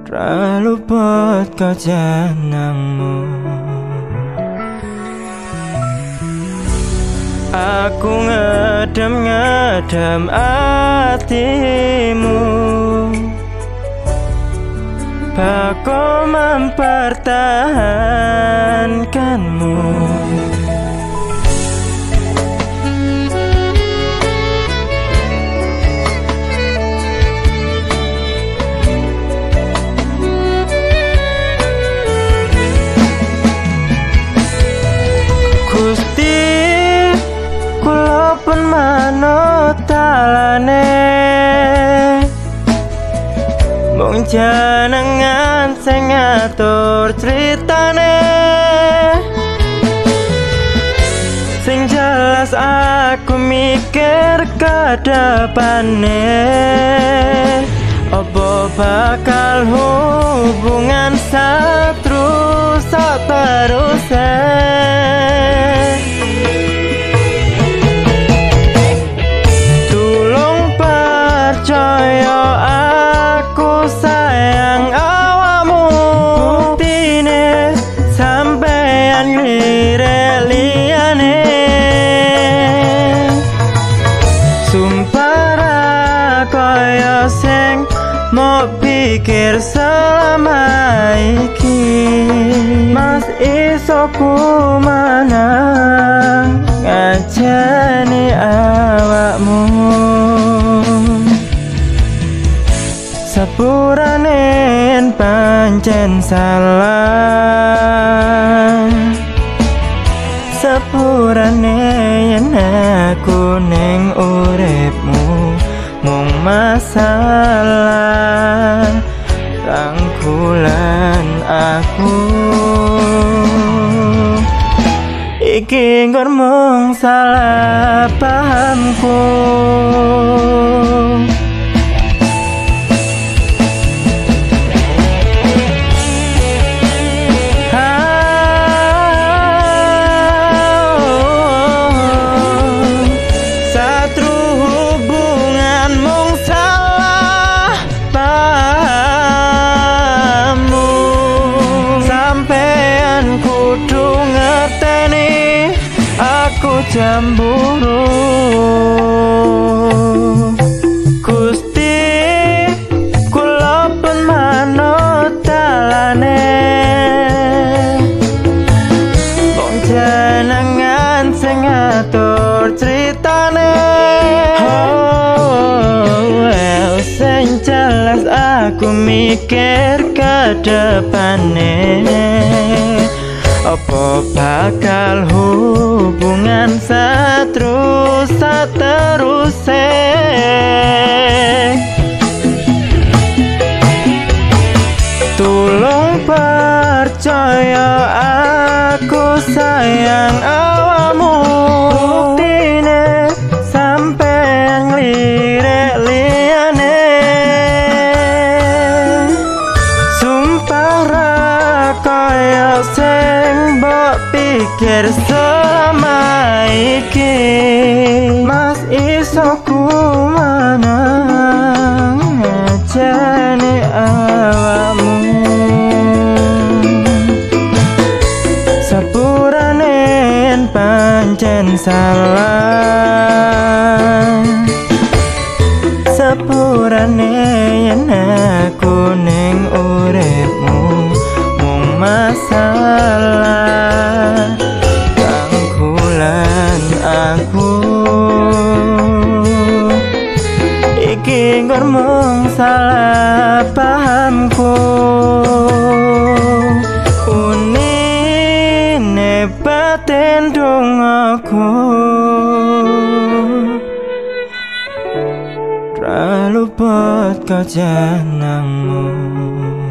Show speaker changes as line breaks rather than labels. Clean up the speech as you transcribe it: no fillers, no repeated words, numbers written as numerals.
Raluput kau jenengmu. Aku ngedem-ngedem hatimu, baku mempertahankanmu. Manut talane mung jenengan sing ngatur critane. Sing jelas aku mikir ke depane, apa bakal hubungan seterus percaya aku sayang awamu. Buktine sampean lirik liyane, sumpah ra kaya sing mau pikir selama iki. Mas iso ku manang ngajeni awakmu. Sepuranen pancen salah, sepurane yen aku ning uripmu mung masalah rangkulan aku. Iki nggon mung salah pahamku. Cemburu Gusti, kula pun manut talane, wong jenengan sing ngatur critane. Sing jelas aku mikir ke depane, apa bakal hubungan seterusé. Tulung percaya aku sayang awamu. Buktine sampean lirik liyane, sumpah ra kaya sing mbok pikir selama iki. Mas iso ku manang ngajeni awakmu. Sepuranen pancen salah, sepurane yen aku ning uripmu mung masalah rangkulan aku. Iki nggon mung salah pahamku. Unine batin dongaku, raluput kau jenengmu.